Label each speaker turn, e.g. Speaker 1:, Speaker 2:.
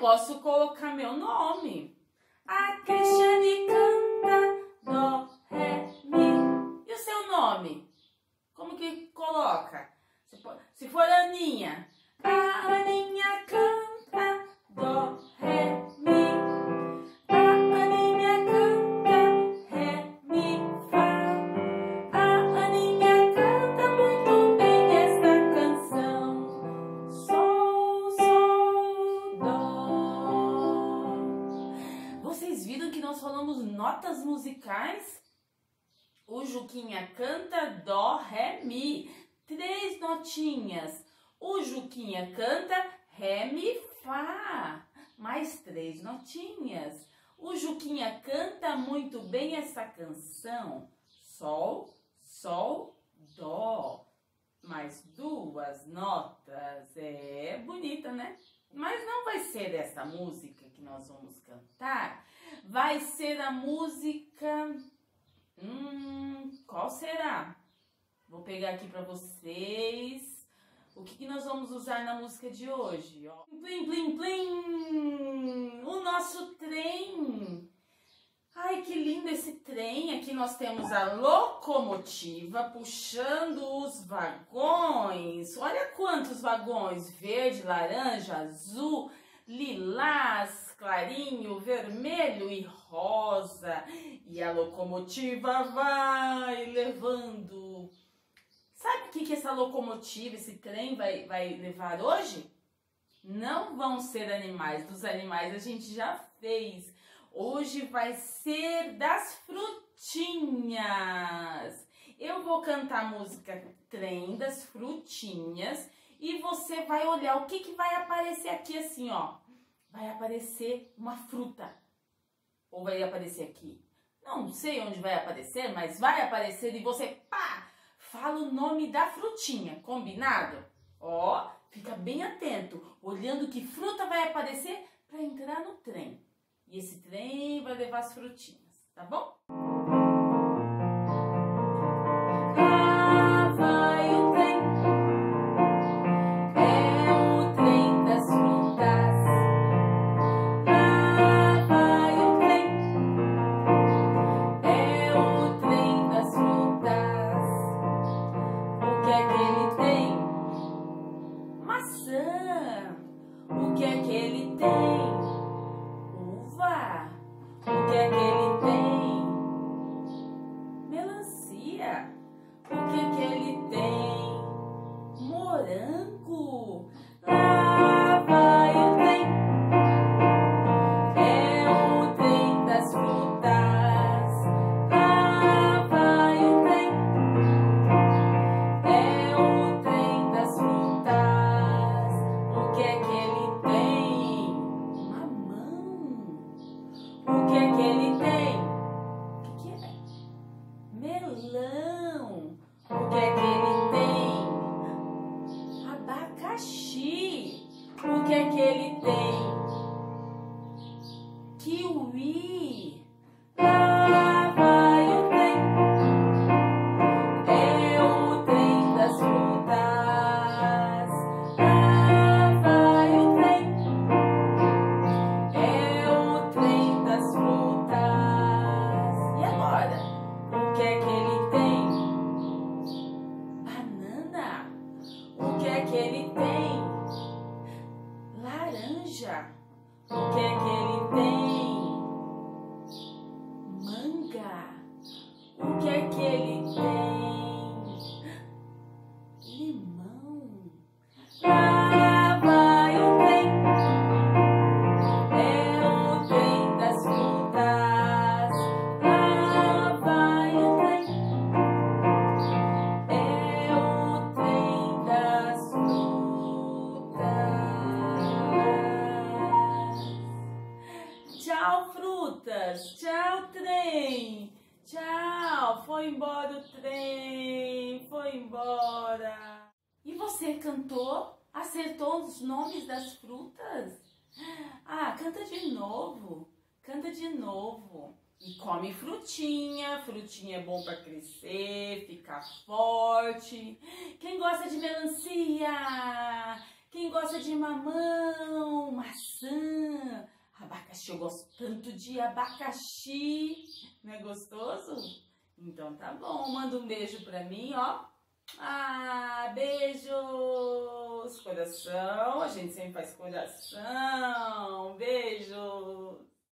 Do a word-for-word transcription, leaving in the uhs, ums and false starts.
Speaker 1: posso colocar meu nome. A Cristiane canta dó, ré, mi. E o seu nome? Como que coloca? Se for Aninha, a Aninha canta dó, ré, mi. A Aninha canta ré, mi, fá. A Aninha canta muito bem essa canção. Sol, sol, dó. Vocês viram que nós falamos notas musicais? O Juquinha canta dó, ré, mi. Três notinhas. O Juquinha canta ré, mi, fá. Mais três notinhas. O Juquinha canta muito bem essa canção. Sol, sol, dó. Mais duas notas. É bonita, né? Mas não vai ser essa música que nós vamos cantar. Vai ser a música... Hum, qual será? Vou pegar aqui para vocês. O que, que nós vamos usar na música de hoje? Ó. Plim, plim, plim! O nosso trem! Ai, que lindo esse trem! Aqui nós temos a locomotiva puxando os vagões. Olha quantos vagões! Verde, laranja, azul, lilás, clarinho, vermelho e rosa. E a locomotiva vai levando... Sabe o que, que essa locomotiva, esse trem vai, vai levar hoje? Não vão ser animais. Dos animais a gente já fez. Hoje vai ser das frutinhas. Eu vou cantar a música Trem das Frutinhas e você vai olhar o que, que vai aparecer aqui assim, ó. Vai aparecer uma fruta. Ou vai aparecer aqui? Não sei onde vai aparecer, mas vai aparecer e você, pá! Fala o nome da frutinha, combinado? Ó, fica bem atento, olhando que fruta vai aparecer para entrar no trem. E esse trem vai levar as frutinhas, tá bom? Lá vai o trem, é o trem das frutas. Lá vai o trem, é o trem das frutas. O que é que ele tem? Maçã. O que é que ele tem? Uva. O que é que ele tem? Melancia. O que é que ele tem? Morango. Lá vai o trem. É o trem das frutas. Lá vai o trem. É o trem das frutas. O que é que ele tem? Mamão. O que é que ele tem? O que, que é? Melão. O que é que ele tem? Abacaxi. O que é que ele tem? Kiwi. Lá vai o trem. É o trem das frutas. Lá vai o trem. É o trem das frutas. E agora? O que é que ele tem? Banana. O que é que ele tem? Laranja. O que é que ele tem? Manga. O que é que ele tem? Limão. Lá vai o trem. É o trem das frutas. Lá vai o trem. É o trem das frutas. Tchau, frutas. Tchau, trem. Tchau. Foi embora o trem. Foi embora. E você cantou? Acertou os nomes das frutas? Ah, canta de novo. Canta de novo. E come frutinha. Frutinha é bom para crescer, ficar forte. Quem gosta de melancia? Quem gosta de mamão, maçã, abacaxi, eu gosto tanto de abacaxi. Não é gostoso? Então tá bom, manda um beijo pra mim, ó. Ah, beijos! Coração, a gente sempre faz coração.